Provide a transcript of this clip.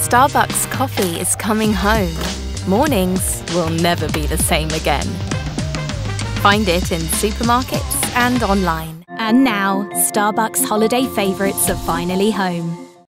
Starbucks coffee is coming home. Mornings will never be the same again. Find it in supermarkets and online. And now, Starbucks holiday favourites are finally home.